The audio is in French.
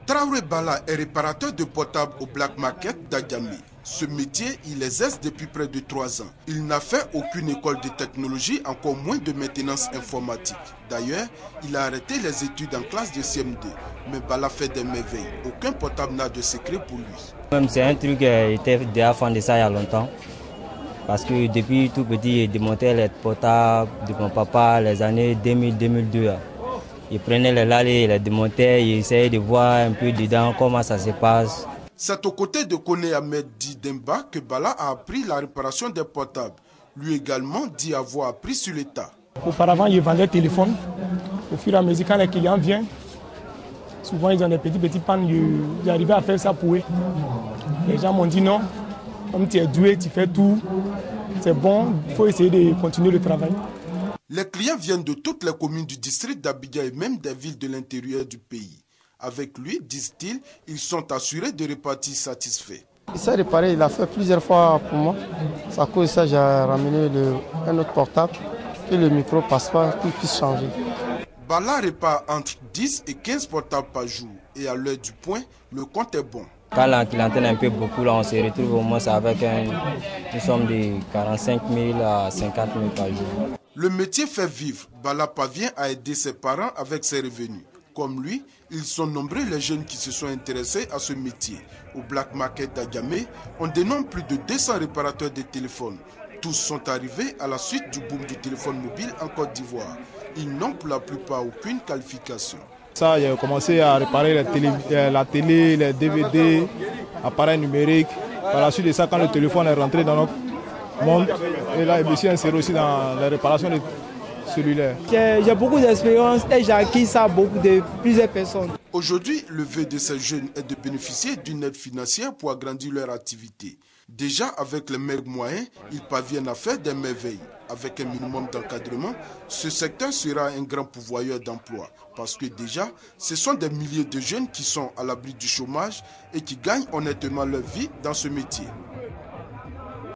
Traoré Bala est réparateur de portables au Black Market d'Adjamé. Ce métier, il exerce depuis près de 3 ans. Il n'a fait aucune école de technologie, encore moins de maintenance informatique. D'ailleurs, il a arrêté les études en classe de CM2. Mais Bala fait des merveilles. Aucun portable n'a de secret pour lui. C'est un truc qui était déjà fan de ça il y a longtemps. Parce que depuis tout petit, il démontait les portables de mon papa les années 2000-2002. Il prenait les lalés, il les démontait, il essayait de voir un peu dedans comment ça se passe. C'est aux côtés de Kone Ahmed Demba que Bala a appris la réparation des portables. Lui également dit avoir appris sur l'état. Auparavant, il vendait le téléphone. Au fur et à mesure, quand les clients viennent, souvent ils ont des petits pannes. J'arrivais à faire ça pour eux. Les gens m'ont dit non, comme tu es doué, tu fais tout. C'est bon, il faut essayer de continuer le travail. Les clients viennent de toutes les communes du district d'Abidjan et même des villes de l'intérieur du pays. Avec lui, disent-ils, ils sont assurés de repartir satisfaits. Il s'est réparé, il a fait plusieurs fois pour moi. C'est à cause de ça que j'ai ramené un autre portable, que le micro passe pas, qu'il puisse changer. Bala répare entre 10 et 15 portables par jour. Et à l'heure du point, le compte est bon. Quand la clientèle est un peu beaucoup, là, on se retrouve au moins avec une somme de 45 000 à 50 000 par jour. Le métier fait vivre. Bala parvient à aider ses parents avec ses revenus. Comme lui, ils sont nombreux les jeunes qui se sont intéressés à ce métier. Au Black Market d'Adjamé, on dénombre plus de 200 réparateurs de téléphones. Tous sont arrivés à la suite du boom du téléphone mobile en Côte d'Ivoire. Ils n'ont pour la plupart aucune qualification. Ça, j'ai commencé à réparer la télé, les DVD, appareils numériques. Par la suite de ça, quand le téléphone est rentré dans notre monde, et là, je me suis inséré aussi dans la réparation de cellulaires. J'ai beaucoup d'expérience et j'ai acquis ça de plusieurs personnes. Aujourd'hui, le vœu de ces jeunes est de bénéficier d'une aide financière pour agrandir leur activité. Déjà, avec les mêmes moyens, ils parviennent à faire des merveilles. Avec un minimum d'encadrement, ce secteur sera un grand pourvoyeur d'emplois. Parce que déjà, ce sont des milliers de jeunes qui sont à l'abri du chômage et qui gagnent honnêtement leur vie dans ce métier.